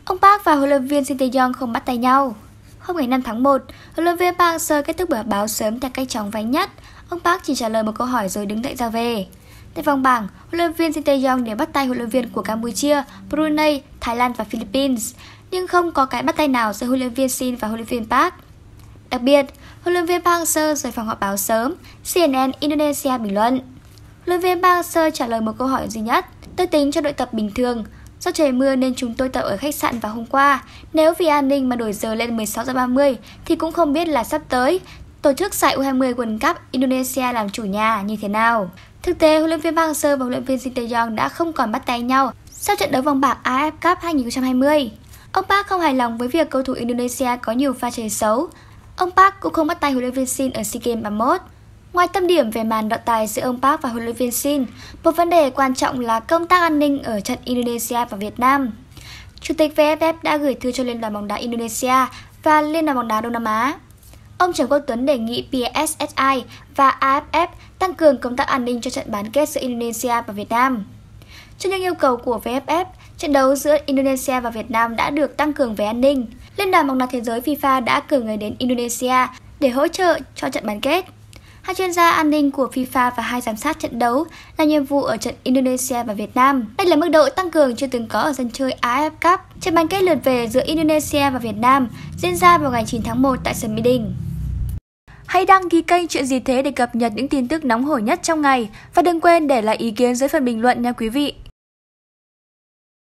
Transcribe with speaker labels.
Speaker 1: Ông Park và huấn luyện viên Shin Tae-yong không bắt tay nhau. Hôm ngày 5 tháng 1, huấn luyện viên Park Hang-seo kết thúc buổi họp báo sớm theo cách chóng vánh nhất. Ông Park chỉ trả lời một câu hỏi rồi đứng dậy ra về. Tại vòng bảng, huấn luyện viên Shin Tae-yong đều bắt tay huấn luyện viên của Campuchia, Brunei, Thái Lan và Philippines, nhưng không có cái bắt tay nào giữa huấn luyện viên Shin và huấn luyện viên Park. Đặc biệt, huấn luyện viên Park Hang-seo rời phòng họp báo sớm. CNN Indonesia bình luận. Huấn luyện viên Park Hang-seo trả lời một câu hỏi duy nhất: "Tôi tính cho đội tập bình thường. Do trời mưa nên chúng tôi tập ở khách sạn vào hôm qua. Nếu vì an ninh mà đổi giờ lên 16:30 thì cũng không biết là sắp tới tổ chức giải U20 World Cup Indonesia làm chủ nhà như thế nào." Thực tế, huấn luyện viên Park Hang-seo và huấn luyện viên Shin Tae-yong đã không còn bắt tay nhau sau trận đấu vòng bảng AFF Cup 2020. Ông Park không hài lòng với việc cầu thủ Indonesia có nhiều pha chơi xấu. Ông Park cũng không bắt tay huấn luyện viên Shin ở SEA Games 31. Ngoài tâm điểm về màn đọ tài giữa ông Park và huấn luyện viên Shin, một vấn đề quan trọng là công tác an ninh ở trận Indonesia và Việt Nam. Chủ tịch VFF đã gửi thư cho Liên đoàn bóng đá Indonesia và Liên đoàn bóng đá Đông Nam Á. Ông Trần Quốc Tuấn đề nghị PSSI và AFF tăng cường công tác an ninh cho trận bán kết giữa Indonesia và Việt Nam. Trước những yêu cầu của VFF, trận đấu giữa Indonesia và Việt Nam đã được tăng cường về an ninh. Liên đoàn bóng đá thế giới FIFA đã cử người đến Indonesia để hỗ trợ cho trận bán kết. Hai chuyên gia an ninh của FIFA và hai giám sát trận đấu là nhiệm vụ ở trận Indonesia và Việt Nam. Đây là mức độ tăng cường chưa từng có ở sân chơi AFF Cup. Trận bán kết lượt về giữa Indonesia và Việt Nam diễn ra vào ngày 9 tháng 1 tại sân Mỹ Đình. Hãy đăng ký kênh Chuyện Gì Thế để cập nhật những tin tức nóng hổi nhất trong ngày. Và đừng quên để lại ý kiến dưới phần bình luận nha quý vị.